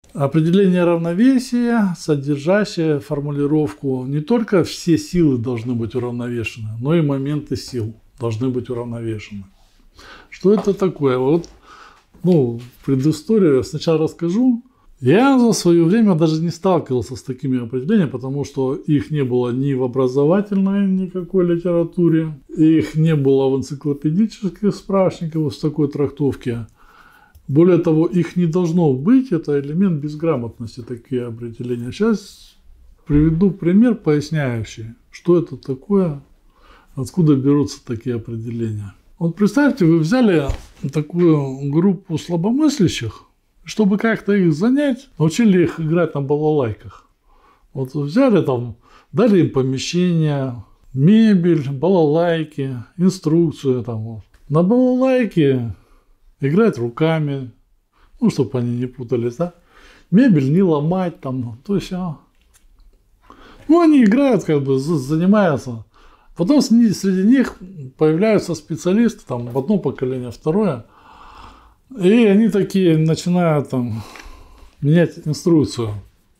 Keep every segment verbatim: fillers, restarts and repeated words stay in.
Определение равновесия, содержащее формулировку не только все силы должны быть уравновешены, но и моменты сил должны быть уравновешены. Что это такое? Вот, ну, предысторию сначала расскажу. Я за свое время даже не сталкивался с такими определениями, потому что их не было ни в образовательной никакой литературе, их не было в энциклопедических справочниках в такой трактовке. Более того, их не должно быть, это элемент безграмотности, такие определения. Сейчас приведу пример, поясняющий, что это такое, откуда берутся такие определения. Вот представьте, вы взяли такую группу слабомыслящих, чтобы как-то их занять, научили их играть на балалайках. Вот взяли там, дали им помещение, мебель, балалайки, инструкцию там. Вот. На балалайке играть руками, ну, чтобы они не путались, да? Мебель не ломать там, то есть, а. Ну, они играют, как бы, занимаются. Потом среди них появляются специалисты, там, одно поколение, второе. И они такие начинают там менять инструкцию.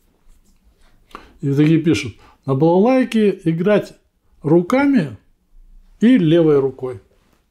И такие пишут, на балалайке играть руками и левой рукой.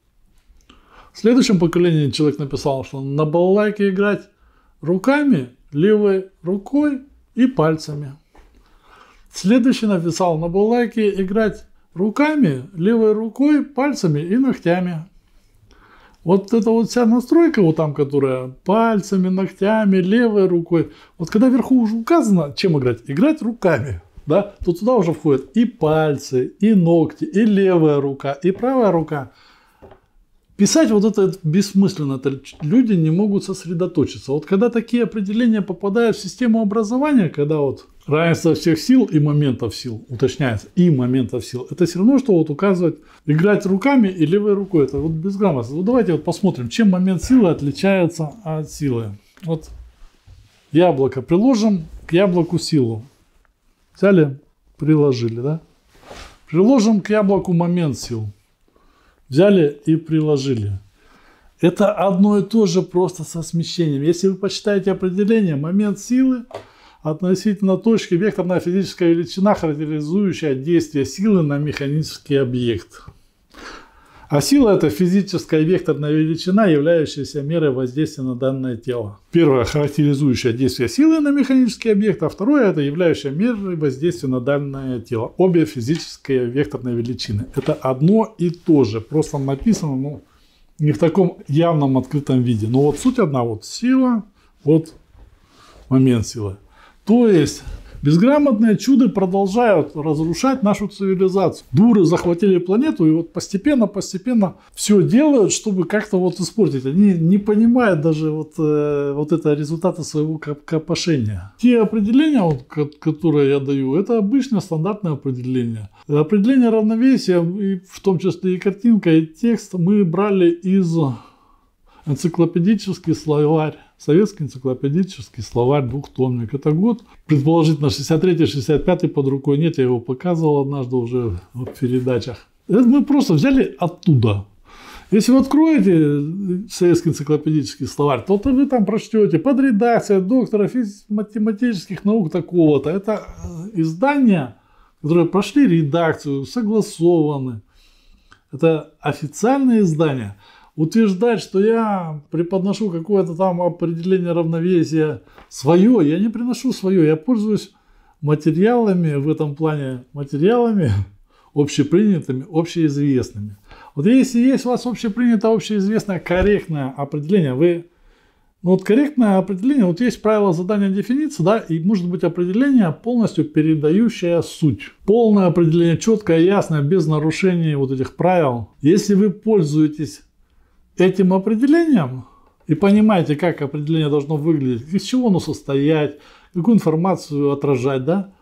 В следующем поколении человек написал, что на балалайке играть руками, левой рукой и пальцами. Следующий написал, на балалайке играть руками, левой рукой, пальцами и ногтями. Вот эта вот вся настройка, вот там, которая пальцами, ногтями, левой рукой. Вот когда вверху уже указано, чем играть? Играть руками. Да? То туда уже входят и пальцы, и ногти, и левая рука, и правая рука. Писать вот это бессмысленно, это люди не могут сосредоточиться. Вот когда такие определения попадают в систему образования, когда вот равенство всех сил и моментов сил уточняется, и моментов сил, это все равно, что вот указывать играть руками и левой рукой. Это вот безграмотно. Вот давайте вот посмотрим, чем момент силы отличается от силы. Вот яблоко приложим к яблоку силу. Взяли, приложили, да? Приложим к яблоку момент сил. Взяли и приложили. Это одно и то же, просто со смещением. Если вы почитаете определение, момент силы относительно точки, векторная физическая величина, характеризующая действие силы на механический объект. А сила – это физическая векторная величина, являющаяся мерой воздействия на данное тело. Первое – характеризующее действие силы на механический объект, а второе – это являющая мерой воздействия на данное тело. Обе физические векторные величины. Это одно и то же, просто написано, ну, не в таком явном открытом виде. Но вот суть одна, вот сила, вот момент силы. То есть безграмотные чуды продолжают разрушать нашу цивилизацию. Дуры захватили планету и вот постепенно-постепенно все делают, чтобы как-то вот испортить. Они не понимают даже вот, э, вот это результаты своего копошения. Те определения, вот, которые я даю, это обычное стандартное определение. Определение равновесия, и в том числе и картинка, и текст, мы брали из энциклопедический словарь. Советский энциклопедический словарь, двухтомник. Это год, предположительно, шестьдесят третий шестьдесят пятый под рукой нет, я его показывал однажды уже в передачах. Это мы просто взяли оттуда. Если вы откроете советский энциклопедический словарь, то вы там прочтете под редакцией доктора математических наук такого-то. Это издания, которые прошли редакцию, согласованы. Это официальные издания. Утверждать, что я преподношу какое-то там определение равновесия свое, я не приношу свое, я пользуюсь материалами в этом плане, материалами общепринятыми, общеизвестными. Вот если есть у вас общепринятое, общеизвестное, корректное определение, вы, ну вот корректное определение, вот есть правило задания дефиниции, да, и может быть определение, полностью передающее суть. Полное определение, четкое, ясное, без нарушений вот этих правил. Если вы пользуетесь этим определением и понимаете, как определение должно выглядеть, из чего оно состоять, какую информацию отражать, да,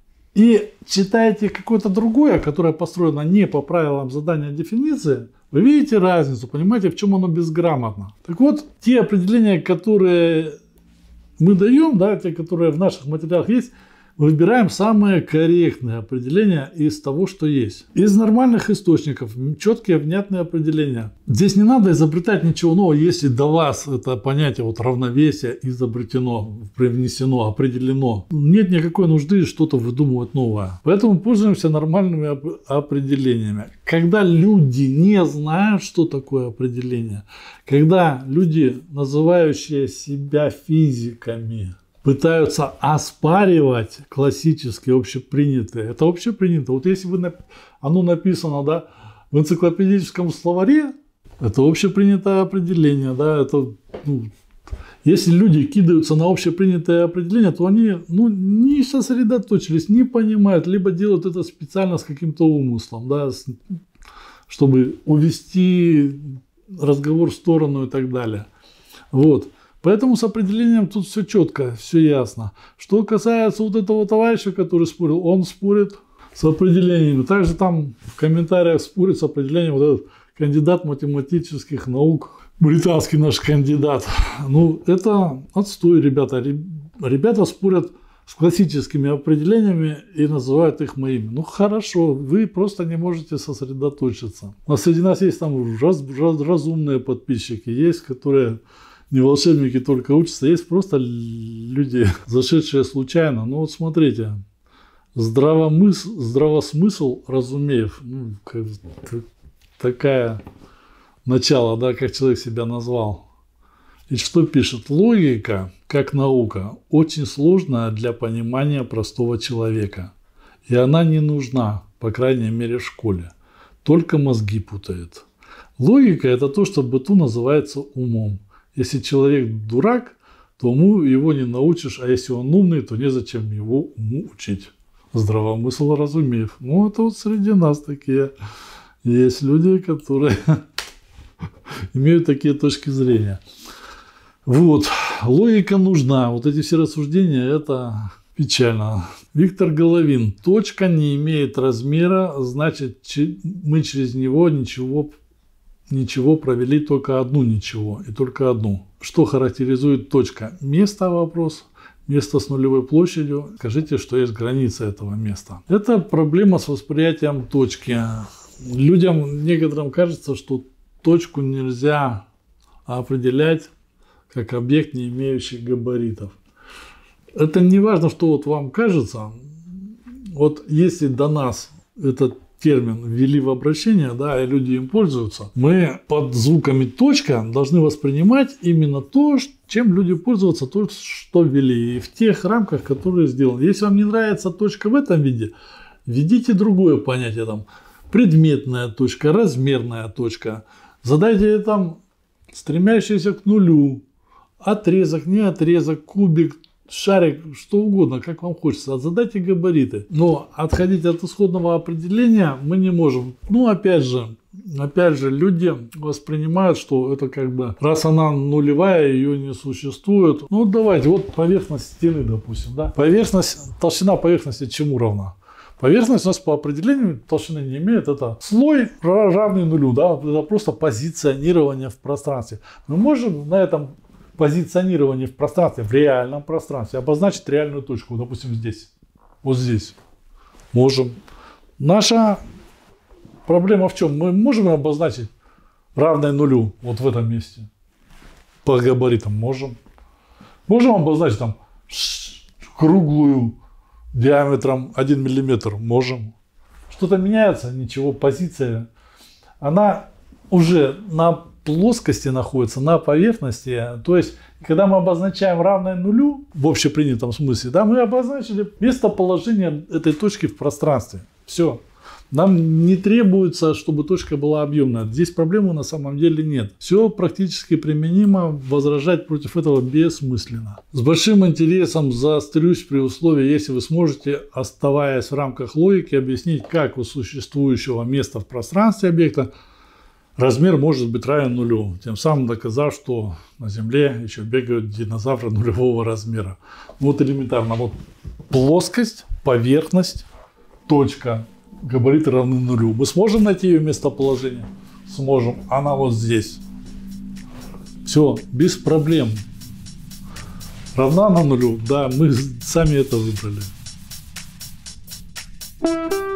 и читаете какое-то другое, которое построено не по правилам задания дефиниции, вы видите разницу, понимаете, в чем оно безграмотно. Так вот, те определения, которые мы даем, да, те, которые в наших материалах есть, Выбираем самое корректное определение из того, что есть. Из нормальных источников четкие, внятные определения. Здесь не надо изобретать ничего нового, если до вас это понятие вот равновесия изобретено, привнесено, определено. Нет никакой нужды что-то выдумывать новое. Поэтому пользуемся нормальными определениями. Когда люди не знают, что такое определение, когда люди, называющие себя физиками, пытаются оспаривать классические общепринятые. Это общепринято. Вот если вы, оно написано, да, в энциклопедическом словаре, это общепринятое определение. Да, это, ну, если люди кидаются на общепринятое определение, то они ну, не сосредоточились, не понимают, либо делают это специально с каким-то умыслом, да, с, чтобы увести разговор в сторону и так далее. Вот. Поэтому с определением тут все четко, все ясно. Что касается вот этого товарища, который спорил, он спорит с определениями. Также там в комментариях спорит с определением вот этот кандидат математических наук, британский наш кандидат. Ну, это отстой, ребята. Ребята спорят с классическими определениями и называют их моими. Ну, хорошо, вы просто не можете сосредоточиться. Но среди нас есть там раз, раз, разумные подписчики, есть, которые... Не волшебники только учатся, есть просто люди, зашедшие случайно. Ну вот смотрите, здравомысл, здравосмысл, разумеев, ну, как, такая начало, да, как человек себя назвал. И что пишет? Логика, как наука, очень сложная для понимания простого человека. И она не нужна, по крайней мере, в школе. Только мозги путает. Логика – это то, что в быту называется умом. Если человек дурак, то уму его не научишь, а если он умный, то незачем его уму учить. Здравомысл разумеев. Ну, это вот среди нас такие есть люди, которые имеют такие точки зрения. Вот, логика нужна. Вот эти все рассуждения, это печально. Виктор Головин. Точка не имеет размера, значит, мы через него ничего Ничего провели только одну ничего и только одну. Что характеризует точка? Место вопрос. Место с нулевой площадью. Скажите, что есть граница этого места. Это проблема с восприятием точки. Людям некоторым кажется, что точку нельзя определять как объект, не имеющий габаритов. Это не важно, что вот вам кажется. Вот если до нас этот термин ввели в обращение, да, и люди им пользуются, мы под звуками точка должны воспринимать именно то, чем люди пользуются, то, что ввели, и в тех рамках, которые сделаны. Если вам не нравится точка в этом виде, введите другое понятие, там, предметная точка, размерная точка, задайте там стремящийся к нулю, отрезок, не отрезок, кубик, шарик, что угодно, как вам хочется, задайте габариты. Но отходить от исходного определения мы не можем. Ну, опять же, опять же, люди воспринимают, что это как бы, раз она нулевая, ее не существует. Ну, давайте, вот поверхность стены, допустим, да. Поверхность, толщина поверхности чему равна? Поверхность у нас по определению толщины не имеет. Это слой равный нулю, да. Это просто позиционирование в пространстве. Мы можем на этом позиционирование в пространстве, в реальном пространстве, обозначить реальную точку, допустим, здесь, вот здесь. Можем. Наша проблема в чем? Мы можем обозначить равное нулю вот в этом месте. По габаритам можем. Можем обозначить там круглую диаметром один миллиметр. Можем. Что-то меняется? Ничего. Позиция. Она уже на плоскости находится, на поверхности. То есть, когда мы обозначаем равное нулю, в общепринятом смысле, да, мы обозначили местоположение этой точки в пространстве. Все. Нам не требуется, чтобы точка была объемная. Здесь проблемы на самом деле нет. Все практически применимо, возражать против этого бессмысленно. С большим интересом заострюсь при условии, если вы сможете, оставаясь в рамках логики, объяснить, как у существующего места в пространстве объекта размер может быть равен нулю, тем самым доказав, что на Земле еще бегают динозавры нулевого размера. Вот элементарно. Вот плоскость, поверхность, точка, габариты равны нулю. Мы сможем найти ее местоположение? Сможем. Она вот здесь. Все, без проблем. Равна на нулю? Да, мы сами это выбрали. Thank you.